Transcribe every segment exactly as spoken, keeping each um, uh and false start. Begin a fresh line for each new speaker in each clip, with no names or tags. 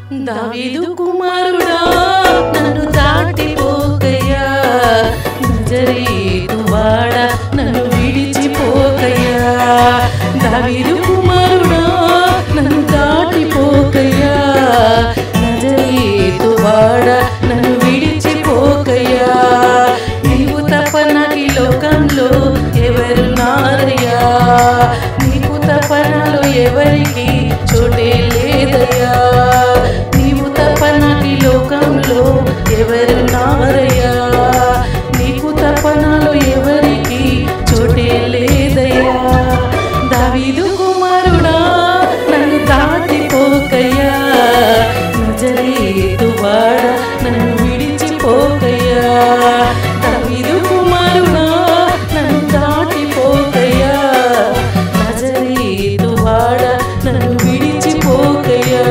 దావీదు కుమారుడా నన్ను దాటిపోకయ్యా, నజరేతు వాడ నన్ను విడిచిపోకయ్యా. దావీదు కుమారుడా నన్ను దాటిపోకయ్యా, నజరేతు వాడ నన్ను విడిచిపోకయ్యా. నీవు తప్ప నాకు ఈ లోకంలో ఎవరున్నారయ్యా, నీకు తప్ప నాలో ఎవరికి చోటే లేదయ్యా. నీవు తప్ప నాకు ఈ లోకంలో ఎవరున్నారయ్యా, నీకు తప్ప నాలో ఎవరికి చోటే లేదయ్యా. దావీదు కుమారుడా నన్ను దాటిపోకయ్యా, నజరేతు వాడ నన్ను విడిచిపోకయ్యా. దావీదు కుమారుడా నన్ను దాటిపోకయ్యా, నజరేతు వాడ నన్ను విడిచిపోకయ్యా.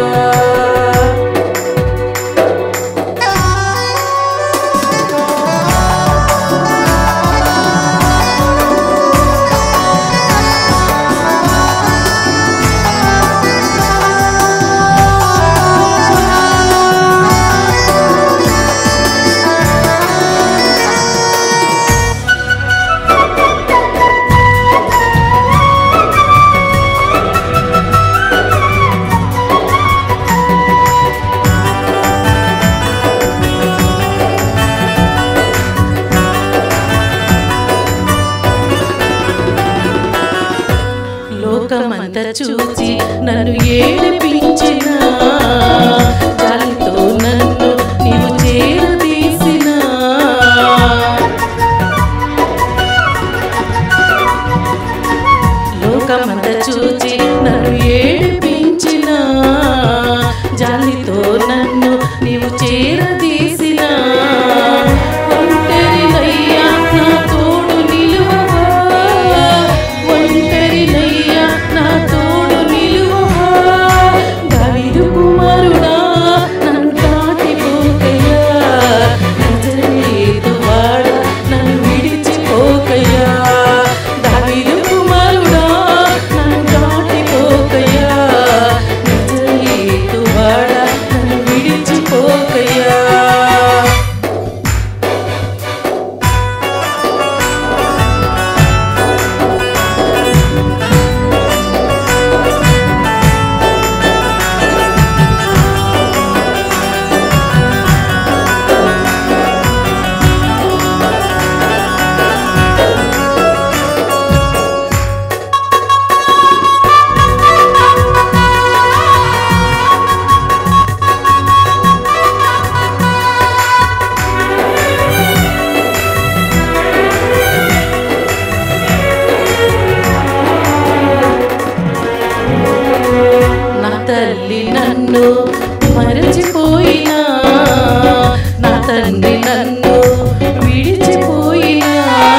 లోకమంతా చూచి నన్ను ఏడిపించిన, జాలితో నన్ను నీవు చేరదీసిన. లోకమంతా చూచి నన్ను ఏడిపించిన, జాలితో నన్ను నీవు చేరదీసిన. ఒంటరినయ్యా నా తోడు నిలువవా, ఒంటరినయ్యా నా తోడు నిలువవా. దావీదు కుమారుడా నన్ను దాటిపోకయ్యా, నజరేతు వాడ నన్ను విడిచిపోకయ్యా. దావీదు కుమారుడా నన్ను దాటిపోకయ్యా, నజరేతు వాడ నన్ను విడిచిపోకయ్యా. నా తల్లి నన్ను మరచిపోయినా, నా తండ్రి నన్ను విడిచిపోయినా,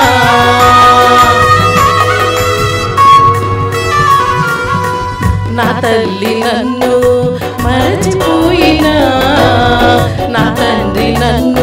నా తల్లి నన్ను మరచిపోయినా, నా తండ్రి నన్ను